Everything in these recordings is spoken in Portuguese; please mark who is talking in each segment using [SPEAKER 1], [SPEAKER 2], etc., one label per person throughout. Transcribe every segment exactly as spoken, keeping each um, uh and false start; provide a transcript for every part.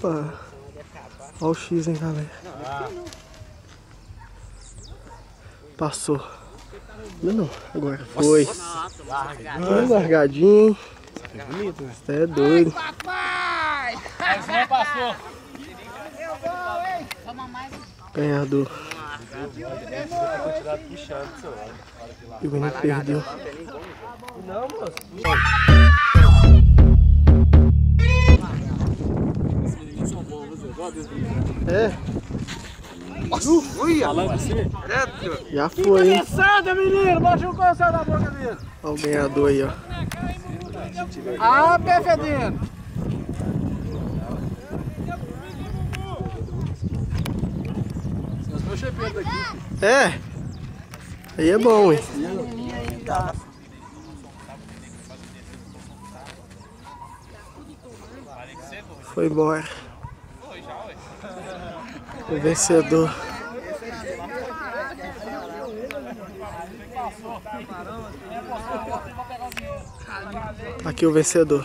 [SPEAKER 1] Opa! Olha o X, hein, galera. Passou. Não, não. Agora foi. Tudo largadinho. Você é doido.
[SPEAKER 2] Mas não passou.
[SPEAKER 1] Ganhador. E o menino perdeu. Não, moço. É.
[SPEAKER 2] Ui, falando assim.
[SPEAKER 1] Já foi, hein?
[SPEAKER 2] Cabeçada, menino. Machucou o céu da boca dele.
[SPEAKER 1] Olha o ganhador aí, ó.
[SPEAKER 2] Ah, pé fedendo.
[SPEAKER 1] É. Aí é bom, hein? Foi embora. O vencedor. Aqui o vencedor.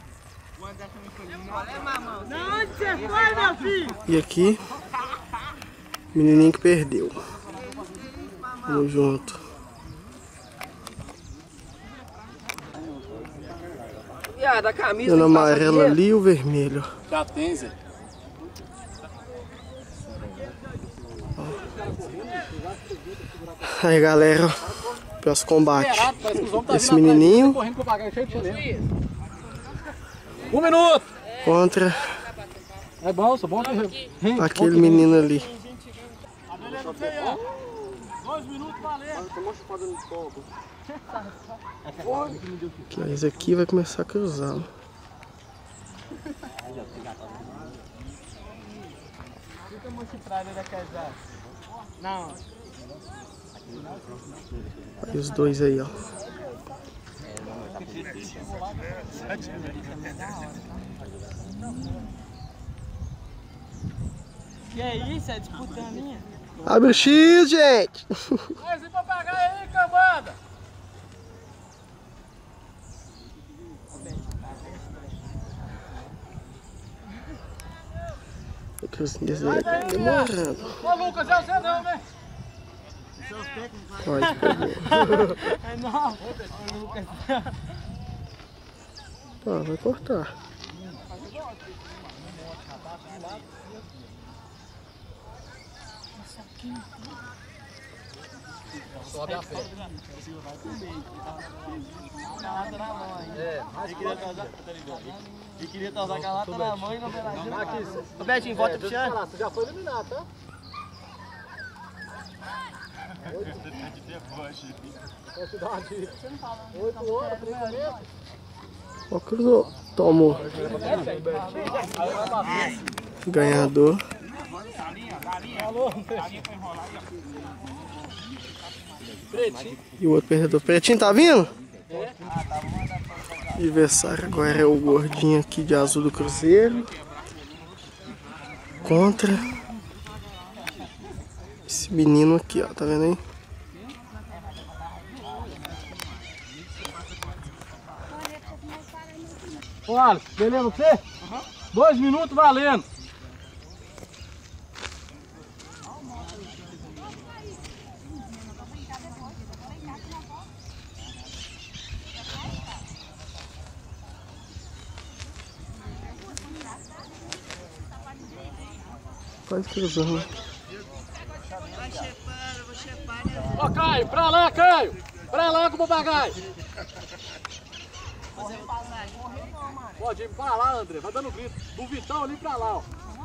[SPEAKER 1] E aqui, menininho que perdeu. Vamos junto.
[SPEAKER 3] Da camisa.
[SPEAKER 1] Dando amarelo ali e o vermelho.
[SPEAKER 2] Já tem, Zé.
[SPEAKER 1] Aí, galera, próximo combate. Esse menininho
[SPEAKER 2] Um minuto.
[SPEAKER 1] contra
[SPEAKER 2] É bom, sou bom que...
[SPEAKER 1] aquele menino ali.
[SPEAKER 2] Dois minutos valendo.
[SPEAKER 1] Que esse aqui vai começar a cruzar.
[SPEAKER 2] Não.
[SPEAKER 1] E os dois aí, ó.
[SPEAKER 3] Que é isso? É disputa minha?
[SPEAKER 1] Abre o X, gente!
[SPEAKER 2] Mas e pra pagar aí, cambada?
[SPEAKER 1] O cruzinho desse aí tá demorando.
[SPEAKER 2] Ô, Lucas, é o Zé não, né?
[SPEAKER 1] Pode, pegou.
[SPEAKER 3] É não. Lucas.
[SPEAKER 1] Tá, vai cortar.
[SPEAKER 2] Sobe a pé.
[SPEAKER 3] É, mas queria causar. E queria causar aquela lata na mão e não pela gente. Ô Betinho, volta pro chão.
[SPEAKER 2] Você já foi eliminado, tá? Oito horas, treinamento.
[SPEAKER 1] Ó, cruzou. Tomou. Ganhador. E o outro perdedor. Pretinho, tá vindo? Adversário agora é o gordinho aqui de azul do Cruzeiro. Contra esse menino aqui, ó. Tá vendo aí?
[SPEAKER 2] Ô, Alisson, beleza você? Uhum. Dois minutos valendo.
[SPEAKER 1] Quase cruzando.
[SPEAKER 2] Ó, Caio, pra lá, Caio. Pra lá com o papagaio. Pode ir pra lá, André. Vai dando grito. Do Vitão ali pra lá, ó.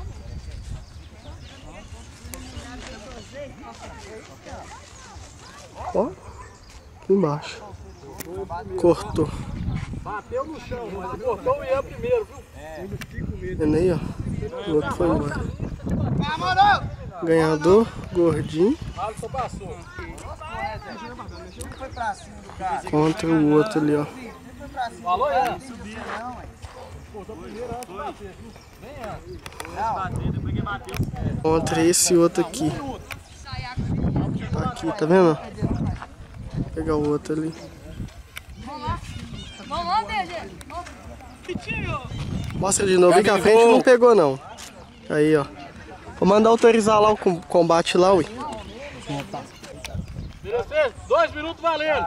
[SPEAKER 1] Ó, aqui embaixo. Cortou.
[SPEAKER 2] Bateu no chão, mas cortou o Ian primeiro, viu? É.
[SPEAKER 1] Vendo aí, ó. O outro foi embora. Ganhador, gordinho.
[SPEAKER 2] Alisson passou.
[SPEAKER 1] Contra o outro ali, ó.
[SPEAKER 2] Falou, Ian?
[SPEAKER 1] Contra esse outro aqui. Tá aqui, tá vendo? Vou pegar o outro ali.
[SPEAKER 3] Vamos lá, D G.
[SPEAKER 1] Mostra de novo, que a frente não pegou não. Aí, ó. Vou mandar autorizar lá o combate lá, ui.
[SPEAKER 2] Beleza, dois minutos valendo.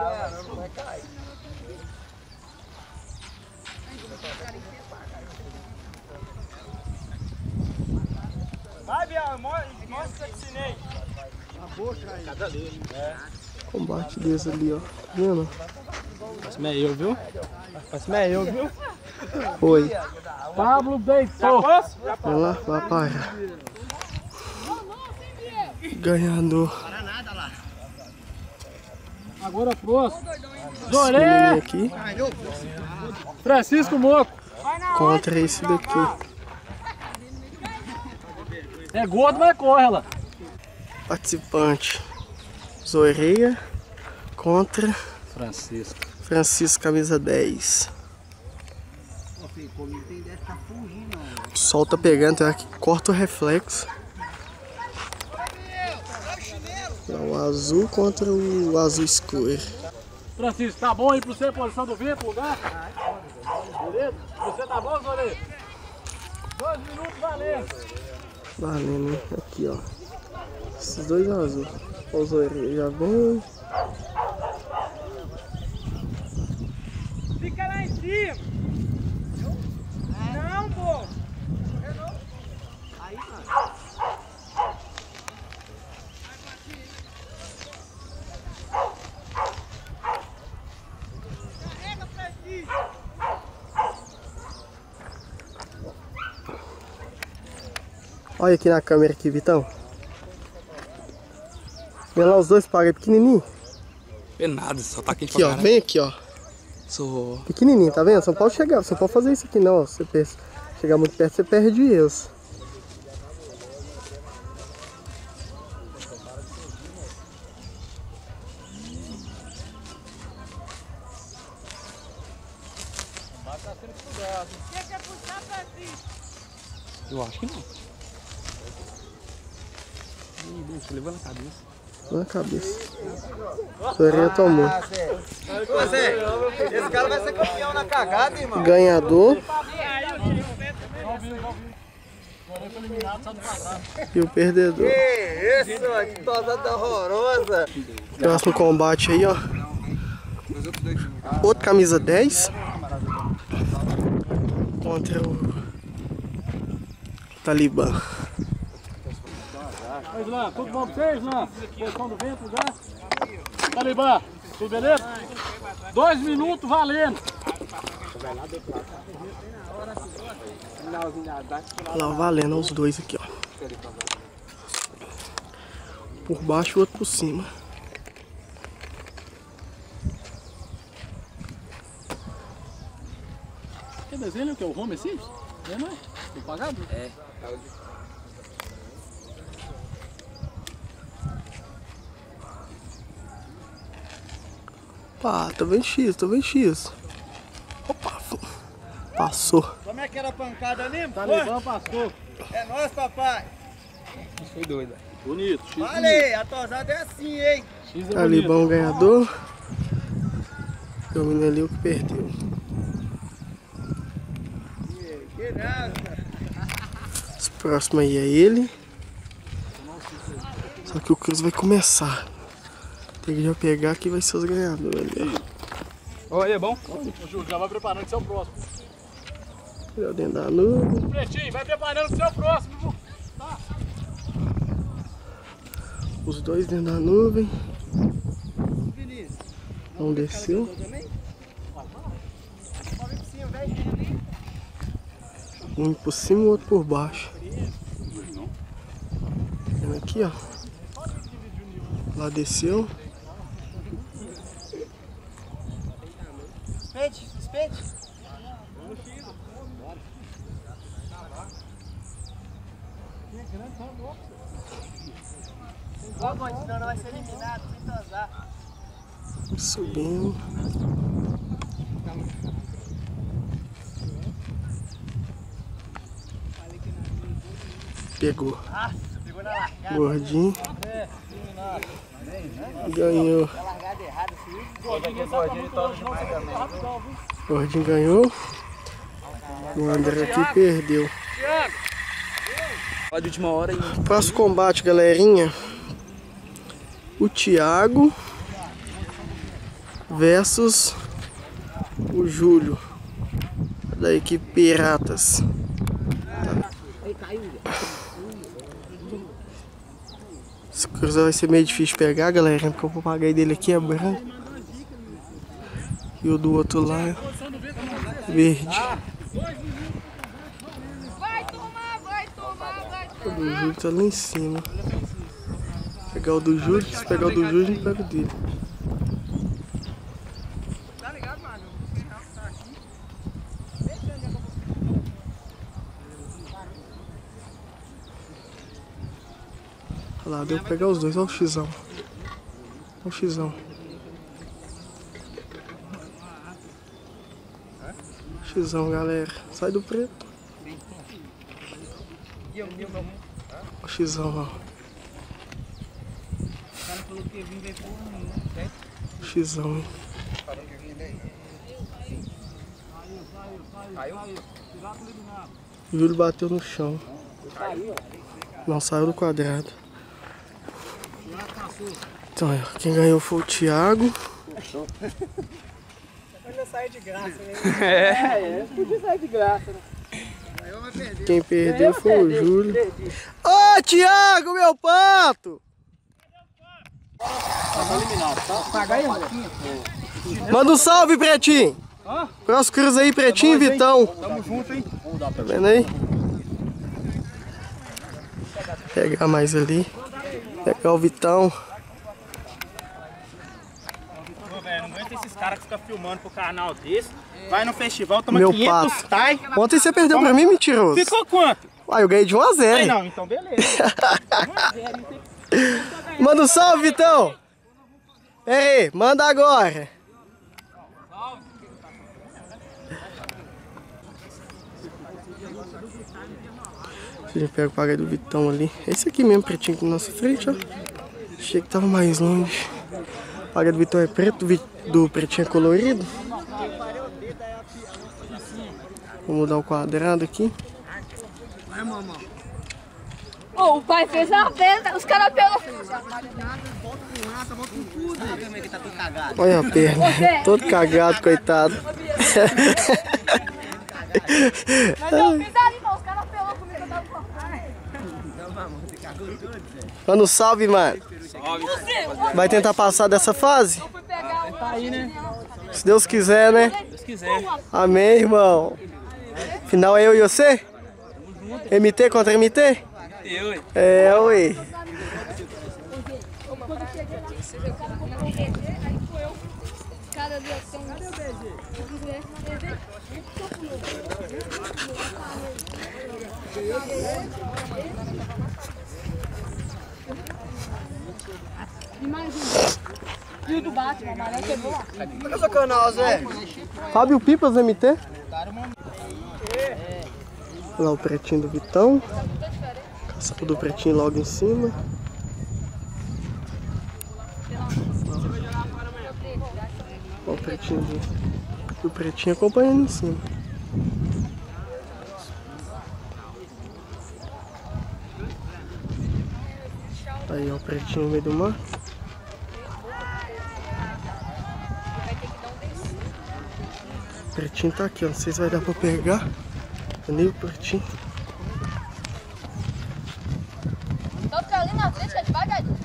[SPEAKER 3] Vai, Biel, mostra que ensinei.
[SPEAKER 1] Combate desse ali, ó. Tá vendo?
[SPEAKER 2] Parece meio eu, viu? Parece meio eu, viu?
[SPEAKER 1] Foi.
[SPEAKER 2] Pablo deitou.
[SPEAKER 1] Vai lá, vai parar. Ganhador.
[SPEAKER 2] Agora próximo.
[SPEAKER 1] Esse
[SPEAKER 2] Zoré.
[SPEAKER 1] menininho aqui
[SPEAKER 2] Francisco Moco.
[SPEAKER 1] contra esse daqui.
[SPEAKER 2] É gordo, vai corre lá.
[SPEAKER 1] Participante. Zoreia contra
[SPEAKER 2] Francisco.
[SPEAKER 1] Francisco, camisa dez. O sol tá pegando, tá aqui, corta o reflexo. O azul contra o azul escuro.
[SPEAKER 2] Francisco, tá bom aí pra você a posição do vento, lugar? Beleza? Você tá bom, Zoré? Dois minutos valendo.
[SPEAKER 1] Valendo, hein? Aqui, ó. Esses dois azuis. Os orelhas já vão.
[SPEAKER 3] Fica lá em cima. Não, pô. Aí, mano.
[SPEAKER 1] Olha aqui na câmera aqui, Vitão. Vem lá os dois pagam pequenininho.
[SPEAKER 4] É nada, só tá aqui,
[SPEAKER 1] Aqui, ó. Vem aqui, ó.
[SPEAKER 4] Sou...
[SPEAKER 1] Pequenininho, tá vendo? Você não pode chegar, você não pode fazer isso aqui não. Se você chegar muito perto, você perde eles.
[SPEAKER 4] Eu acho que não. Ih, deixa, levando a cabeça.
[SPEAKER 1] Na cabeça. Zoreia tomou.
[SPEAKER 3] Você, esse cara vai ser campeão na cagada, irmão.
[SPEAKER 1] Ganhador. E o perdedor.
[SPEAKER 3] Que isso, mano, que tosada horrorosa.
[SPEAKER 1] Próximo combate aí, ó. Outro camisa dez. Contra o Talibã.
[SPEAKER 2] Aí, Islã, tudo bom pra você, Islã? Posição do vento, lugar? Talibã, tudo beleza? Dois minutos valendo.
[SPEAKER 1] Lá valendo os dois aqui, ó. Por baixo e o outro por cima.
[SPEAKER 2] Que desenho o que? O Homer Simpson? É, não é? Tem pagado?
[SPEAKER 4] É.
[SPEAKER 1] Pá, tô vendo X, tô vendo X. Opa, passou.
[SPEAKER 3] Como é que era a pancada ali, mano?
[SPEAKER 2] Talibã passou.
[SPEAKER 3] É nóis, papai.
[SPEAKER 4] Isso foi doido.
[SPEAKER 2] Bonito, X bonito.
[SPEAKER 3] Olha, a tosada é assim, hein?
[SPEAKER 2] X é
[SPEAKER 1] Talibã
[SPEAKER 2] bonito.
[SPEAKER 1] ganhador. E o menino ali o que perdeu.
[SPEAKER 3] Que nada.
[SPEAKER 1] Esse próximo aí é ele. Só que o Cruz vai começar. Tem que já pegar aqui, vai ser os ganhadores ali, ó.
[SPEAKER 4] Olha, é bom?
[SPEAKER 2] Ô, Júlio, já vai preparando que você é o próximo.
[SPEAKER 1] Olha dentro da nuvem.
[SPEAKER 2] Pretinho, vai preparando que você é o próximo, viu? Tá.
[SPEAKER 1] Os dois dentro da nuvem.
[SPEAKER 3] Vinícius.
[SPEAKER 1] Um desceu.
[SPEAKER 3] Também? Sobe por cima, vem.
[SPEAKER 1] Um por cima e o outro por baixo. Vendo aqui, ó. Lá desceu.
[SPEAKER 3] Espete, espete. Ó, Bonde, senão não vai ser eliminado, sem tosar.
[SPEAKER 1] Subindo. Pegou.
[SPEAKER 3] Pegou na largada.
[SPEAKER 1] Gordinho. Ganhou.
[SPEAKER 3] Na largada errada, assim.
[SPEAKER 1] Gordinho ganhou. O André aqui perdeu.
[SPEAKER 2] Tiago!
[SPEAKER 4] De última hora e...
[SPEAKER 1] Próximo combate, galerinha. O Thiago versus o Júlio da equipe Piratas. Esse cruzado vai ser meio difícil de pegar, galera, porque o papagaio dele aqui é branco e o do outro lá é verde.
[SPEAKER 5] Vai tomar, vai tomar, vai
[SPEAKER 1] O do Júlio tá lá em cima. Vou pegar o do Júlio, se pegar o do Júlio, a gente pega o dele. Olha lá, deu pra pegar os dois, olha o xizão. Olha o xizão. Xizão, galera. Sai do preto. Olha o xizão, ó. O xizão, hein. O Júlio bateu no chão. Não, saiu do quadrado. Então, quem ganhou foi o Thiago.
[SPEAKER 3] Ainda sai de graça, né? É, é, podia sair de graça, né?
[SPEAKER 1] Quem perdeu foi o Júlio. Ô, oh, Thiago, meu pato! Manda um salve, Pretinho! Próximo cruza aí, Pretinho e Vitão.
[SPEAKER 2] Tamo junto, hein?
[SPEAKER 1] Tá vendo aí? Pegar mais ali. Pegar o Vitão.
[SPEAKER 2] Não aguenta esses caras que ficam filmando pro canal desse. Vai no festival, toma
[SPEAKER 1] Meu
[SPEAKER 2] quinhentos
[SPEAKER 1] pato.
[SPEAKER 2] tai.
[SPEAKER 1] Ontem você perdeu pra mim, mentiroso.
[SPEAKER 2] Ficou quanto?
[SPEAKER 1] Ah, eu ganhei de um a zero.
[SPEAKER 2] Ai, não, então beleza.
[SPEAKER 1] Manda um salve, Vitão. Ei, manda agora. A gente pega o pagai do Vitão ali. Esse aqui mesmo, pretinho aqui na nossa frente, ó. Achei que tava mais longe. O pagai do Vitão é preto, do, do pretinho é colorido. Vou mudar o quadrado aqui.
[SPEAKER 5] Oh, o pai fez uma festa, os caras pegam.
[SPEAKER 1] Olha a perna, todo cagado, coitado.
[SPEAKER 5] Mas eu fiz ali, não, os caras pegam comigo, eu tava com
[SPEAKER 1] Manda um salve, mano. Vai tentar passar dessa fase?
[SPEAKER 5] Eu fui pegar o...
[SPEAKER 3] Tá aí, né?
[SPEAKER 1] Se Deus quiser, né?
[SPEAKER 3] Se Deus quiser.
[SPEAKER 1] Amém, irmão. Final é eu e você? M T contra M T?
[SPEAKER 3] Eu, hein?
[SPEAKER 1] É, ué.
[SPEAKER 5] Quando eu cheguei lá, você vê o cara como é que aí foi eu. Os caras ali, ó, são... Cadê o B G? E mais um. E o do Batman, o amarelo quebrou lá.
[SPEAKER 3] Olha o seu canal, Zé.
[SPEAKER 1] Fábio Pipas M T. Olha lá o pretinho do Vitão. Caçapa do pretinho logo em cima. Olha o pretinho do, do pretinho acompanhando em cima. Aí ó, o pretinho no meio do mar. O pretinho tá aqui, ó. Não sei se vai dar pra pegar. Nem o pretinho.
[SPEAKER 5] Só ficar ali na frente, é devagarinho.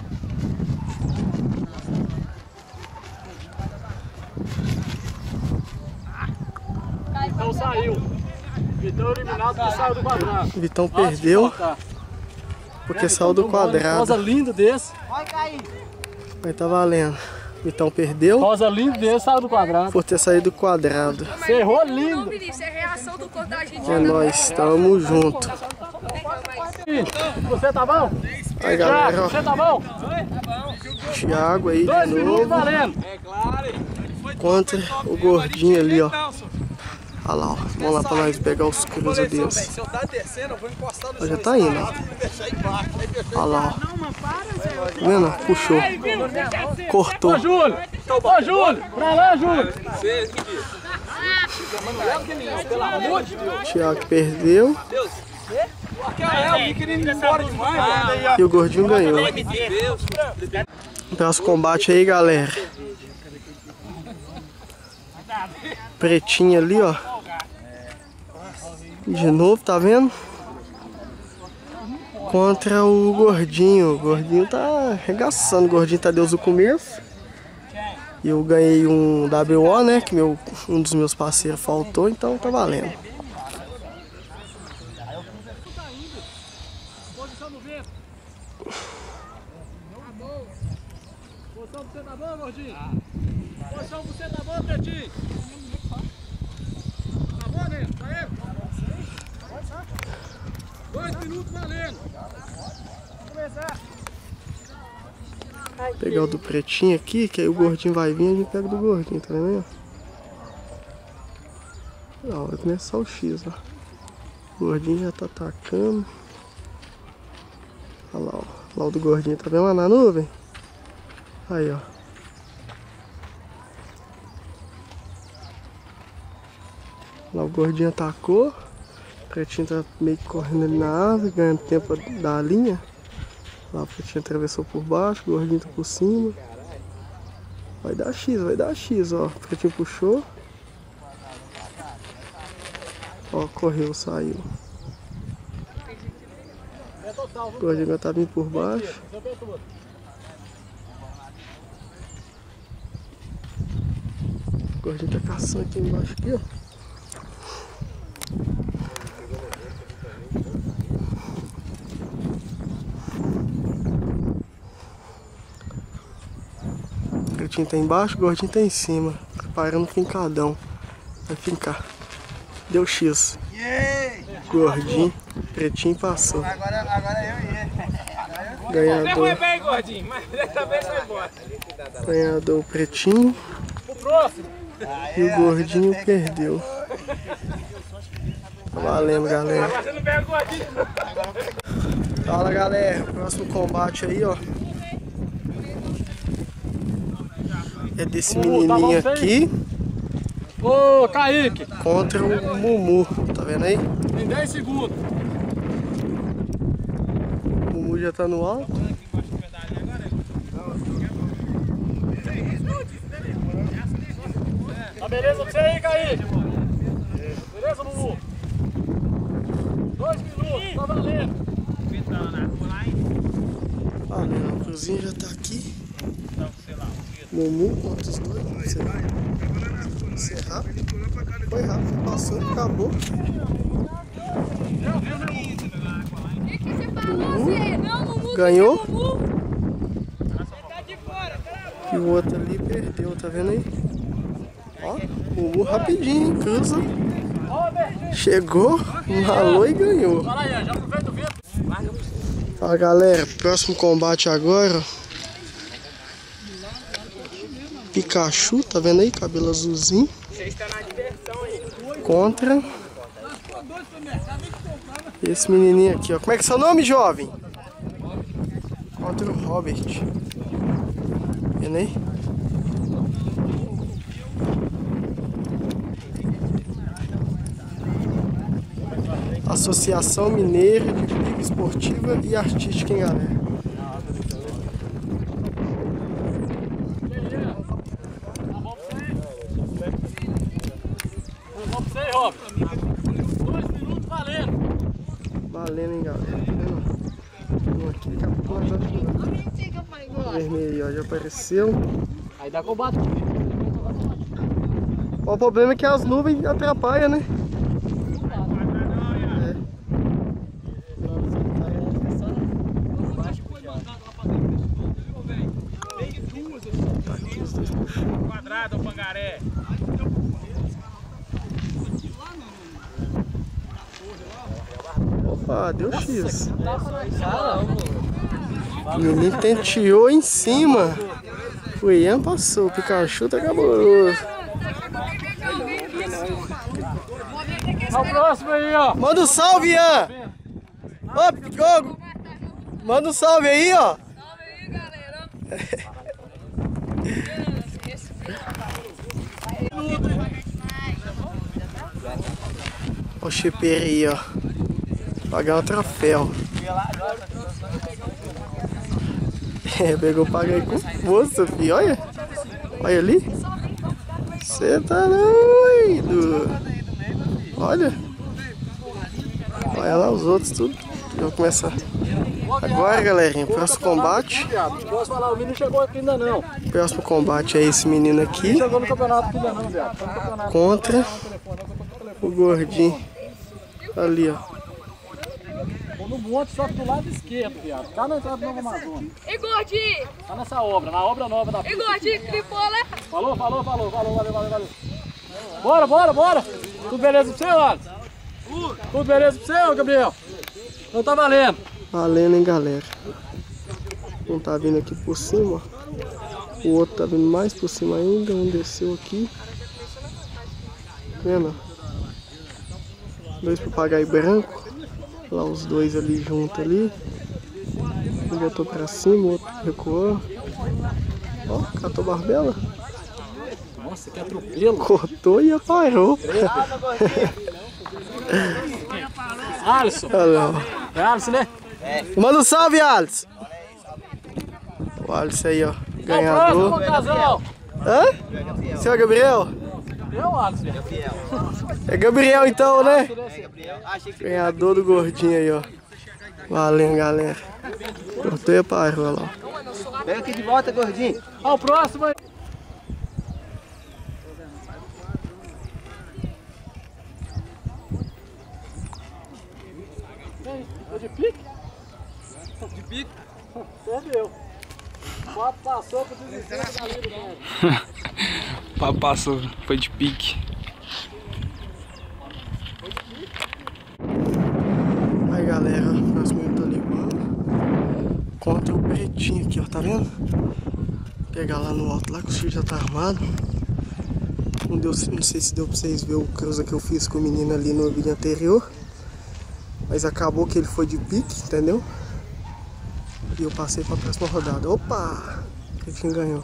[SPEAKER 2] Então saiu. Vitão eliminado porque saiu do quadrado.
[SPEAKER 1] Vitão perdeu porque saiu do quadrado.
[SPEAKER 2] Rosa lindo desse.
[SPEAKER 1] Mas tá valendo. Vitão perdeu
[SPEAKER 2] Rosa lindo desse, saiu do quadrado.
[SPEAKER 1] por ter saído do quadrado.
[SPEAKER 2] Você errou lindo.
[SPEAKER 5] Vinícius, é reação do corpo da Argentina.
[SPEAKER 1] É nóis, tamo junto.
[SPEAKER 2] Você tá bom?
[SPEAKER 1] Aí galera, ó,
[SPEAKER 2] Você tá bom?
[SPEAKER 1] Thiago aí
[SPEAKER 2] Dois
[SPEAKER 1] de
[SPEAKER 2] minutos
[SPEAKER 1] novo
[SPEAKER 2] valendo.
[SPEAKER 1] contra o gordinho ali, ó. Olha lá, ó. Vamos lá pra nós pegar os cruzes desse.
[SPEAKER 3] Se eu tá descendo, eu vou encostar no
[SPEAKER 1] Ó, já tá indo, ó. Olha lá, ó. Tá vendo? Puxou. Cortou.
[SPEAKER 2] Ô, Júlio. Ô, Júlio. Pra lá, Júlio.
[SPEAKER 1] Thiago perdeu.
[SPEAKER 2] é, o querendo ir embora demais.
[SPEAKER 1] E o gordinho ganhou. Próximo combate aí, galera. Pretinho ali, ó. De novo, tá vendo? Contra o gordinho. O gordinho tá arregaçando. O gordinho tá Deus do começo. E eu ganhei um W O, né? Que meu, um dos meus parceiros faltou, então tá valendo.
[SPEAKER 2] Posição do vento. Posição do você tá bom, gordinho? Posição do você tá bom, Pretinho? Tá bom, né? Tá aí? Dois minutos valendo. Vamos começar.
[SPEAKER 1] Vou pegar o do pretinho aqui, que aí o gordinho vai vir e a gente pega do gordinho, tá vendo aí? Ó, vai começar o X, ó. O gordinho já tá atacando. Olha lá, ó. Lá o do gordinho, tá vendo lá na nuvem? Aí, ó. Lá o gordinho atacou. O pretinho tá meio que correndo ali na árvore, ganhando tempo da linha. Lá o pretinho atravessou por baixo, o gordinho tá por cima. Vai dar X, vai dar X, ó. O pretinho puxou. Ó, correu, saiu. O gordinho tá vindo por baixo. O gordinho tá caçando aqui embaixo, aqui, ó. O pretinho tá embaixo, o gordinho tá em cima. Preparando o fincadão. Vai fincar. Deu X. Gordinho, pretinho passou.
[SPEAKER 3] Agora, agora eu ia.
[SPEAKER 1] Ganhador.
[SPEAKER 2] Foi bem, gordinho, mas dessa vez vai embora.
[SPEAKER 1] Ganhador o pretinho.
[SPEAKER 2] O próximo.
[SPEAKER 1] E o gordinho perdeu. Tá valendo, galera.
[SPEAKER 2] Agora você não pega o gordinho.
[SPEAKER 1] Fala, galera. Próximo combate aí, ó. É desse menininho aqui
[SPEAKER 2] Ô, Kaique,
[SPEAKER 1] contra o Mumu. Tá vendo aí?
[SPEAKER 2] tem dez segundos.
[SPEAKER 1] O Mumu já tá no alto.
[SPEAKER 2] Tá beleza pra você aí, Kaique? Beleza, Mumu? Dois minutos, tá valendo.
[SPEAKER 1] Valendo, o Cruzinho já tá aqui. Mumu contra os dois. Vamos ser rápido. Foi rápido, passou, acabou. Mumu ganhou. E o outro ali perdeu, tá vendo aí? Ó, Mumu rapidinho, cruza. Chegou, ralou e ganhou.
[SPEAKER 2] Fala aí, já aproveita o vento.
[SPEAKER 1] Fala, galera, próximo combate agora. Pikachu, tá vendo aí? Cabelo azulzinho. Contra esse menininho aqui, ó. Como é que é seu nome, jovem? Contra o Robert. Vendo aí? Associação Mineira de Briga Esportiva e Artística, hein, galera?
[SPEAKER 2] Vamos pra você, Rob. Dois minutos valendo.
[SPEAKER 1] Valendo, hein, galera? Tá vendo? Um aqui, daqui a pouco nós vamos ajudar. O vermelho, ó, já apareceu.
[SPEAKER 2] Aí dá combate.
[SPEAKER 1] O problema é que as nuvens atrapalham, né?
[SPEAKER 2] Quadrado, o pangaré.
[SPEAKER 1] Opa, deu X. O menino tenteou em cima. O Ian passou, o Pikachu tá cabuloso.
[SPEAKER 2] Olha o próximo aí, ó.
[SPEAKER 1] Manda um salve, Ian! Ô, Picogo! Manda um salve aí, ó!
[SPEAKER 5] Salve aí, galera.
[SPEAKER 1] Ó o chipeiro aí, ó. Pagar um troféu. É, pegou, paguei com força, filho. Olha. Olha ali. Você tá doido. Olha. Olha lá os outros, tudo. Vou começar. Agora, galerinha, próximo combate.
[SPEAKER 2] Posso falar, o menino chegou aqui ainda não.
[SPEAKER 1] Próximo combate é esse menino aqui.
[SPEAKER 2] Chegou no campeonato ainda não, viado.
[SPEAKER 1] Contra o gordinho. Ali, ó.
[SPEAKER 2] No monte, só que do lado esquerdo, viado. Tá na entrada do Novo Amazonas.
[SPEAKER 5] Ei, gordinho!
[SPEAKER 2] Tá nessa obra, na obra nova da
[SPEAKER 5] Ei, gordinho, tripola!
[SPEAKER 2] Falou, falou, falou, falou, valeu, valeu, valeu. Bora, bora, bora! Tudo beleza pra você, Alisson? Tudo beleza pra você, Gabriel? Não tá valendo.
[SPEAKER 1] Valendo, hein, galera. Um tá vindo aqui por cima, ó. O outro tá vindo mais por cima ainda. Um desceu aqui. Vendo? Dois papagaio branco. Lá os dois ali junto ali. Um botou pra cima, o outro recuou. Ó, catou barbela.
[SPEAKER 2] Nossa, que atropelo.
[SPEAKER 1] Cortou e parou.
[SPEAKER 2] Alisson.
[SPEAKER 1] Olha lá,
[SPEAKER 2] É Alisson, né?
[SPEAKER 1] manda um salve, Alisson. O Alisson aí, ó. Ganhador.
[SPEAKER 2] Próximo, casal.
[SPEAKER 1] Hã? Seu Gabriel?
[SPEAKER 2] Eu, Alisson.
[SPEAKER 1] É Gabriel então, né? Ganhador do gordinho aí, ó. Valeu, galera. Cortou e parou, olha lá.
[SPEAKER 3] Vem aqui de volta, gordinho.
[SPEAKER 2] Ó, o próximo aí. É de pique? De pique? Você deu. Quatro passou pro desespero da vida, né?
[SPEAKER 4] Pá, passou, foi de pique.
[SPEAKER 1] Aí, galera, próximo eu tô ligando contra o pretinho aqui, ó, tá vendo? Vou pegar lá no alto, lá que o tiro já tá armado. Não, deu, não sei se deu pra vocês verem o cruza que eu fiz com o menino ali no vídeo anterior. Mas acabou que ele foi de pique, entendeu? E eu passei pra próxima rodada. Opa! O Pretinho ganhou.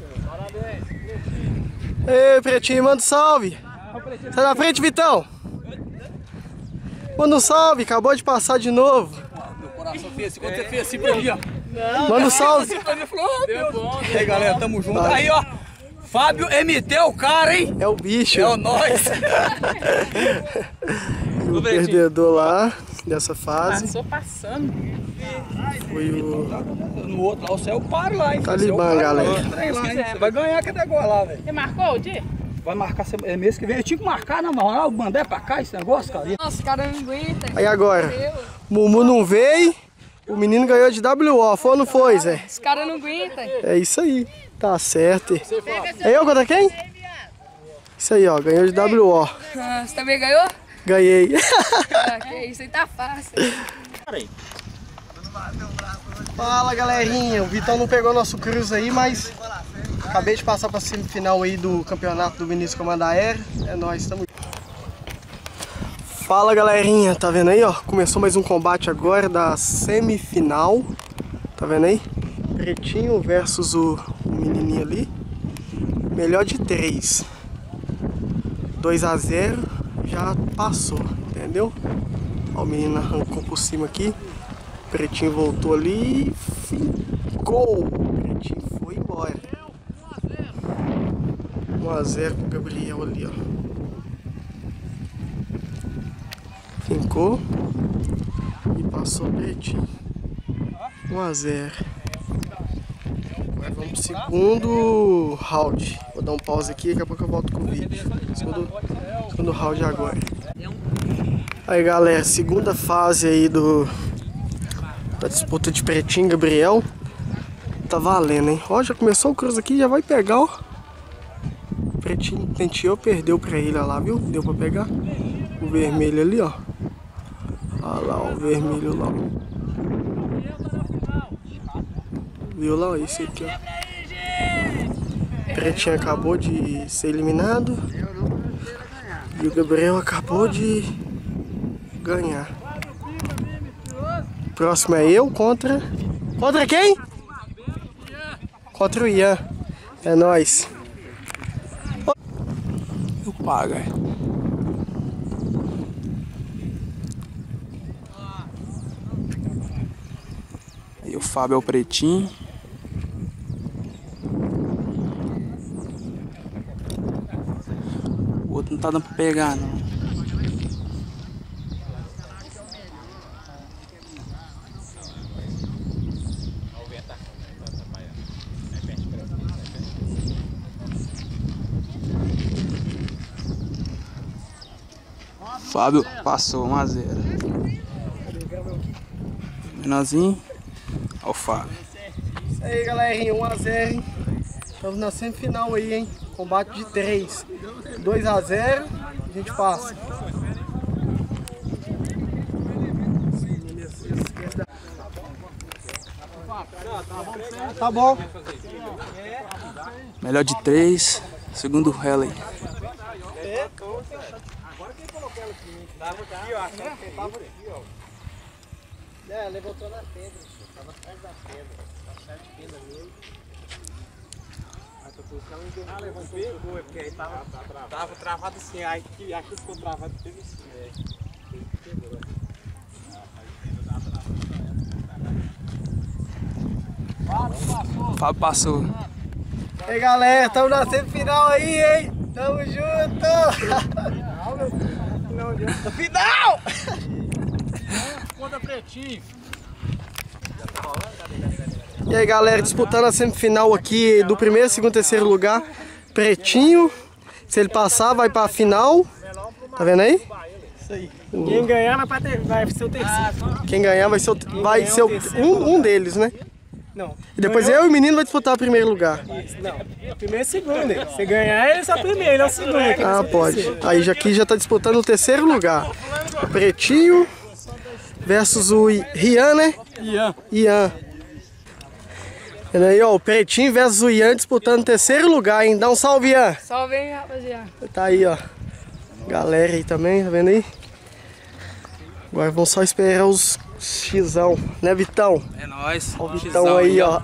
[SPEAKER 1] Ei, Pretinho, manda um salve! Sai na frente, Vitão! Manda um salve, acabou de passar de novo.
[SPEAKER 3] Meu coração fez assim, quando você fez assim pra mim, ó.
[SPEAKER 1] Manda um salve!
[SPEAKER 3] Pra mim, falou, oh, meu Deus. E aí, galera, tamo junto. Aí, ó. Fábio M T é o cara, hein?
[SPEAKER 1] É o bicho.
[SPEAKER 3] É o nós.
[SPEAKER 1] E o perdedor lá, dessa fase,
[SPEAKER 6] Passou passando.
[SPEAKER 1] foi o
[SPEAKER 3] No outro lá, o céu para lá, hein?
[SPEAKER 1] Talibã, galera.
[SPEAKER 3] Você vai ganhar que negócio lá, velho.
[SPEAKER 6] Você marcou o dia?
[SPEAKER 3] Vai marcar é mês que vem. Eu tinha que marcar, na moral. Eu mandei pra cá esse negócio, cara.
[SPEAKER 5] Nossa, o cara não aguenta.
[SPEAKER 1] Aí agora, Mumu não veio, o menino ganhou de W O, foi ou não foi, Zé?
[SPEAKER 5] Os caras não aguentam.
[SPEAKER 1] É isso aí, tá certo. É eu contra quem? Isso aí, ó, ganhou de W O.
[SPEAKER 5] Ah, você também ganhou?
[SPEAKER 1] Ganhei.
[SPEAKER 5] Ah, que isso aí tá fácil.
[SPEAKER 1] Fala, galerinha, o Vitão não pegou nosso cruze aí, mas acabei de passar pra semifinal aí do campeonato do Vinícius Comando Aéreo. É nóis, tamo junto. Fala, galerinha, tá vendo aí, ó? Começou mais um combate agora da semifinal. Tá vendo aí? Pretinho versus o, o menininho ali. Melhor de três. dois a zero, já passou, entendeu? Ó, o menino arrancou por cima aqui. O Pretinho voltou ali e ficou. O Pretinho foi embora. um a zero pro Gabriel ali, ó. Fincou e passou o Pretinho. um a zero. Agora vamos pro segundo round. Vou dar um pause aqui, daqui a pouco eu volto com o vídeo. Segundo, segundo round agora. Aí, galera, segunda fase aí do da disputa de Pretinho e Gabriel. Tá valendo, hein? Ó, já começou o cruze aqui, já vai pegar, ó. O Pretinho tenteou, perdeu pra ele, ó lá, viu? Deu pra pegar o vermelho ali, ó. Olha lá, ó, o vermelho lá, ó. Viu lá, ó, esse aqui, ó. O Pretinho acabou de ser eliminado. E o Gabriel acabou de ganhar. Próximo é eu contra... Contra quem? Contra o Ian. É nóis.
[SPEAKER 4] Eu pago, é. o Fábio é o pretinho. O outro não tá dando pra pegar, não. Fábio passou um a zero. Menorzinho. Olha o Fábio.
[SPEAKER 1] Isso aí, galerinha, um a zero, hein? Estamos na semifinal aí, hein? Combate de três. dois a zero, a gente passa. Tá bom.
[SPEAKER 4] Melhor de três. Segundo Helen.
[SPEAKER 1] É, levantou na pedra, tava atrás da pedra, tá sete pedras nele. Ah, levantou o gol, é porque aí tava, tava travado assim, aí que aqui ficou travado, teve assim, é.
[SPEAKER 4] Fábio passou.
[SPEAKER 1] E aí, galera, estamos na semifinal aí, hein? Tamo junto! No final!
[SPEAKER 2] Conta pretinho.
[SPEAKER 1] E aí, galera, disputando a semifinal aqui do primeiro, segundo, terceiro lugar. Pretinho. Se ele passar, vai pra final. Tá vendo aí?
[SPEAKER 3] Isso aí. Quem ganhar vai, pra ter, vai ser o terceiro.
[SPEAKER 1] Quem ganhar vai ser, o, vai ser o, um, um deles, né?
[SPEAKER 3] Não.
[SPEAKER 1] E depois eu e o menino vai disputar o primeiro lugar.
[SPEAKER 3] Não. Primeiro e segundo. Se ganhar, ele é só primeiro, ele é o segundo.
[SPEAKER 1] Ah, pode. Aí já aqui já tá disputando o terceiro lugar. Pretinho versus o Rian, né?
[SPEAKER 3] Ian.
[SPEAKER 1] Ian. Vendo aí, ó, o Pretinho versus o Ian disputando o terceiro lugar, hein? Dá um salve, Ian.
[SPEAKER 5] Salve aí, rapaziada.
[SPEAKER 1] Tá aí, ó. Galera aí também, tá vendo aí? Agora vamos só esperar os xizão, né, Vitão?
[SPEAKER 4] É nóis.
[SPEAKER 1] Ó o Vitão aí, ó.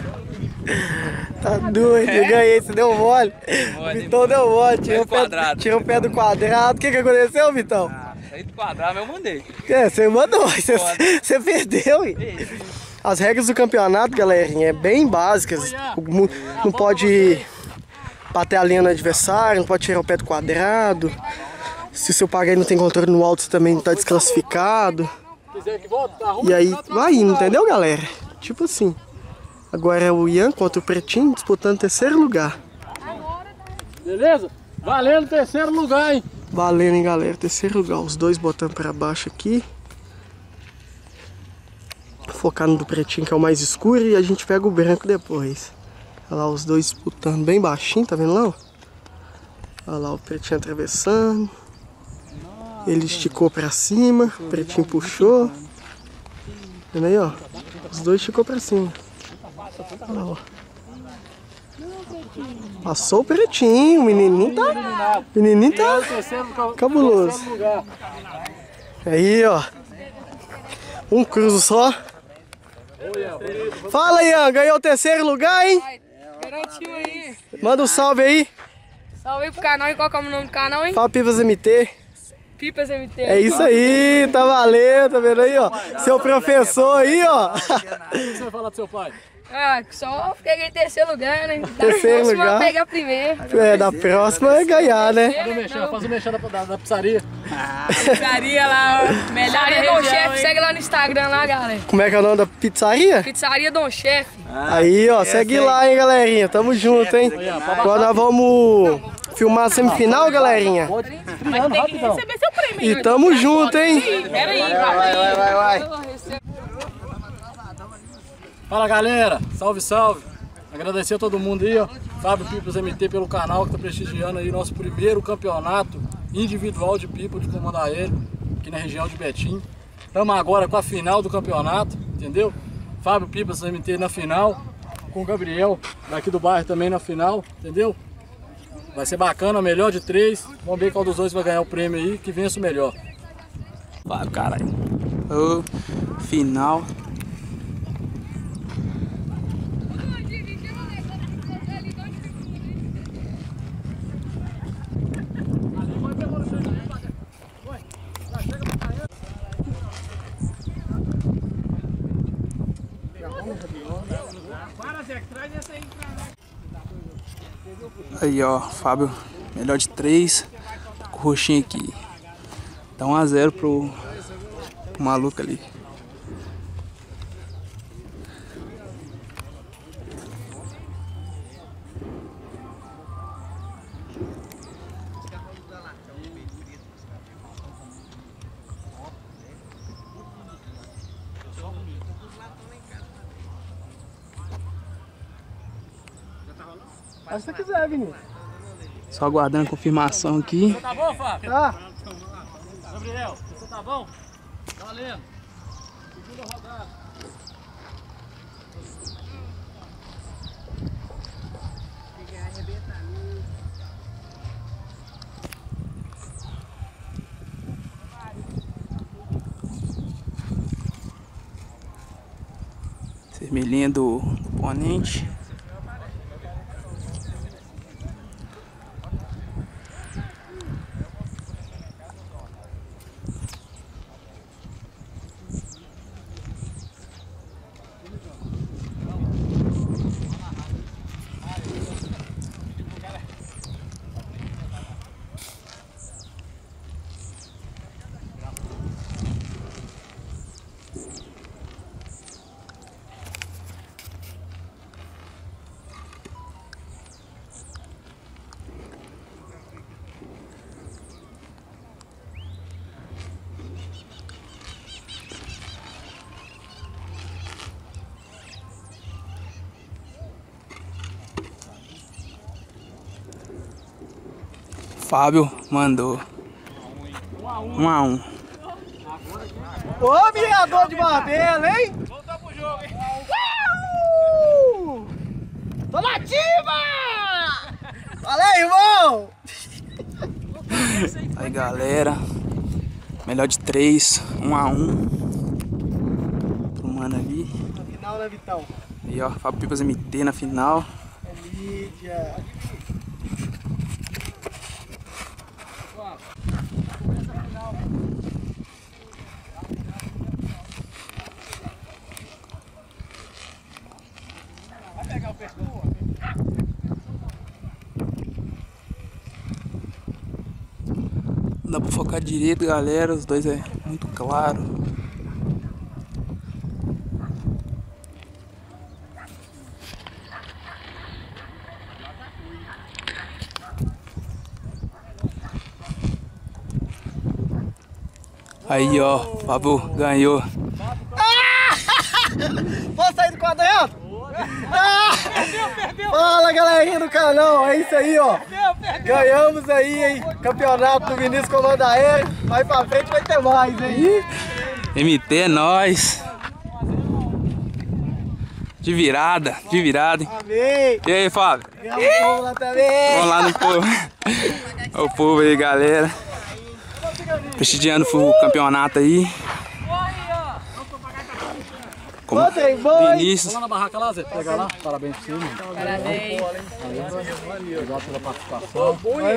[SPEAKER 1] Tá doido, eu ganhei, você deu mole. O Vitão deu mole, tirou o pé, tirou o pé do quadrado. O que que aconteceu, Vitão?
[SPEAKER 4] Ah, saí do quadrado, mas eu mandei.
[SPEAKER 1] É, você mandou, você, você perdeu, hein? As regras do campeonato, galerinha, é bem básicas. Não pode bater a linha no adversário, não pode tirar o pé do quadrado. Se o seu paguei não tem controle no alto, você também tá desclassificado. E aí vai indo, entendeu, galera? Tipo assim. Agora é o Ian contra o Pretinho disputando o terceiro lugar.
[SPEAKER 2] Beleza? Valendo terceiro lugar, hein?
[SPEAKER 1] Valendo, hein, galera? Terceiro lugar. Os dois botando pra baixo aqui. Focar no do Pretinho, que é o mais escuro, e a gente pega o branco depois. Olha lá, os dois disputando bem baixinho, tá vendo lá? Ó? Olha lá o Pretinho atravessando. Ele esticou pra cima, o Pretinho puxou. Tá vendo aí, ó? Os dois esticou pra cima. Olha lá, ó. Passou o Pretinho, o menininho tá... O menininho tá cabuloso. Aí, ó. Um cruzo só. Fala, Ian, ganhou o terceiro lugar, hein?
[SPEAKER 5] Garantiu aí.
[SPEAKER 1] Manda um salve aí.
[SPEAKER 5] Salve aí pro canal e qual que é o nome do canal, hein?
[SPEAKER 1] Fala, Pipas M T.
[SPEAKER 5] Pipas M T.
[SPEAKER 1] É isso aí, tá valendo, tá vendo aí, ó? Seu professor aí, ó.
[SPEAKER 2] O que você vai falar do seu pai?
[SPEAKER 5] Ah, só peguei terceiro lugar, né? Da
[SPEAKER 1] Terceiro
[SPEAKER 5] próxima
[SPEAKER 1] lugar.
[SPEAKER 5] eu pegar primeiro.
[SPEAKER 1] É, da próxima é ganhar, né?
[SPEAKER 2] Faz o mexer, faz o mexer da, da, da pizzaria.
[SPEAKER 5] Pizzaria lá, ó. Melhor Dom Chefe, segue lá no Instagram lá, galera.
[SPEAKER 1] Como é que é o nome da pizzaria?
[SPEAKER 5] Pizzaria Dom Chefe.
[SPEAKER 1] Aí, ó, segue lá, hein, galerinha. Tamo junto, hein? Agora nós vamos filmar a semifinal, galerinha.
[SPEAKER 2] Esfriando rapidão.
[SPEAKER 5] Receber seu prêmio.
[SPEAKER 1] E tamo junto, hein?
[SPEAKER 5] Pera aí, vai, vai, vai, vai.
[SPEAKER 2] Fala, galera, salve, salve. Agradecer a todo mundo aí, ó. Fábio Pipas M T pelo canal que tá prestigiando aí nosso primeiro campeonato individual de pipa de comando aéreo aqui na região de Betim. Estamos agora com a final do campeonato, entendeu? Fábio Pipas M T na final, com o Gabriel daqui do bairro também na final, entendeu? Vai ser bacana, melhor de três. Vamos ver qual dos dois vai ganhar o prêmio aí, que vença o melhor.
[SPEAKER 4] Vai, caralho. Ô, final. Aí, ó, Fábio, melhor de três. Tá com o roxinho aqui. Dá um a zero pro, pro maluco ali.
[SPEAKER 1] Faz se você quiser, Vinícius.
[SPEAKER 4] Só aguardando a confirmação aqui.
[SPEAKER 3] Tá bom, Fábio?
[SPEAKER 1] Tá.
[SPEAKER 3] Gabriel, você tá bom? Valendo. Segunda rodada.
[SPEAKER 4] Vermelhinha do, do oponente. Fábio mandou um a um.
[SPEAKER 1] Ô, mirador de Marbella, hein?
[SPEAKER 3] Voltar pro jogo, hein?
[SPEAKER 1] Uh! Tô nativa! Fala aí, irmão!
[SPEAKER 4] Aí, galera, melhor de três, um a um. Pro mano ali.
[SPEAKER 1] Final, né, Vitão?
[SPEAKER 4] Aí, ó, Fábio Pipas M T na final.
[SPEAKER 1] É mídia.
[SPEAKER 3] Vai pegar o pescoço.
[SPEAKER 4] Não dá pra focar direito, galera. Os dois é muito claro. Aí, ó, Fábio ganhou.
[SPEAKER 1] Posso sair do quadrado? Ah! Fala, galerinha do canal, é isso aí, ó. Ganhamos aí, hein? Campeonato do Vinícius Comando Aéreo. Vai pra frente, vai ter mais, hein?
[SPEAKER 4] M T é nóis. De virada, de virada.
[SPEAKER 1] Amém.
[SPEAKER 4] E aí, Fábio?
[SPEAKER 1] Ganhamos o povo lá também.
[SPEAKER 4] Vamos lá no povo. Olha o povo aí, galera. Prestigiando o campeonato aí. Como
[SPEAKER 1] Bota boi.
[SPEAKER 4] Vinícius.
[SPEAKER 2] Vamos lá na barraca lá, Zé. Pega lá. Parabéns pra você, mano.
[SPEAKER 5] Parabéns.
[SPEAKER 2] Obrigado pela participação.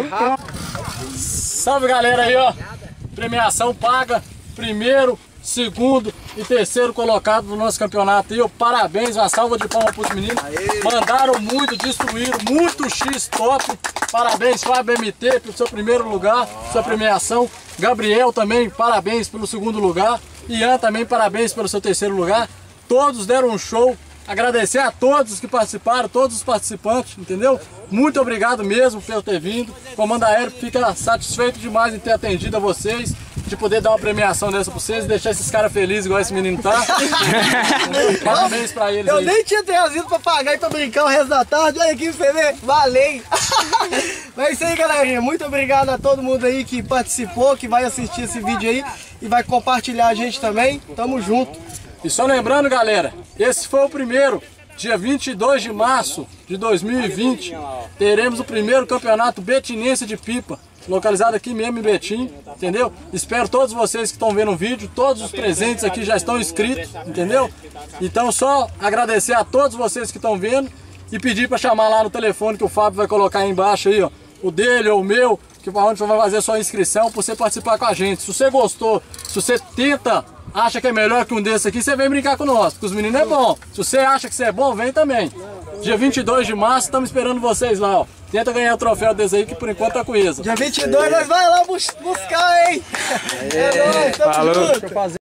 [SPEAKER 2] Salve, galera aí, ó. Premiação paga. Primeiro, segundo e terceiro colocado do nosso campeonato aí, ó. Parabéns, uma salva de palmas pros meninos. Mandaram muito, destruíram, muito X top. Parabéns, Fábio M T, pelo seu primeiro lugar, sua premiação. Gabriel também, parabéns pelo segundo lugar. Ian também, parabéns pelo seu terceiro lugar. Todos deram um show. Agradecer a todos que participaram, todos os participantes, entendeu? Muito obrigado mesmo por ter vindo. O Comando Aéreo fica satisfeito demais em ter atendido a vocês, de poder dar uma premiação dessa pra vocês, deixar esses caras felizes igual esse menino tá. Parabéns pra eles
[SPEAKER 1] Eu
[SPEAKER 2] aí.
[SPEAKER 1] nem tinha trazido pra pagar e pra brincar o resto da tarde. Olha aqui pra você ver. Valeu! Mas é isso aí, galerinha. Muito obrigado a todo mundo aí que participou, que vai assistir esse vídeo aí e vai compartilhar a gente também. Tamo junto.
[SPEAKER 2] E só lembrando, galera, esse foi o primeiro. Dia vinte e dois de março de dois mil e vinte, teremos o primeiro campeonato betinense de pipa, localizado aqui mesmo em Betim, entendeu? Espero todos vocês que estão vendo o vídeo, todos os presentes aqui já estão inscritos, entendeu? Então só agradecer a todos vocês que estão vendo e pedir para chamar lá no telefone que o Fábio vai colocar aí embaixo aí, ó, o dele ou o meu, que onde você vai fazer a sua inscrição para você participar com a gente. Se você gostou, se você tenta, acha que é melhor que um desses aqui, você vem brincar com nós, porque os meninos é bom. Se você acha que você é bom, vem também. Dia vinte e dois de março, estamos esperando vocês lá, ó. Tenta ganhar o troféu desse aí que por enquanto tá com isso.
[SPEAKER 3] Dia vinte e dois nós vai lá bus buscar, hein? É, é nóis, tamo junto.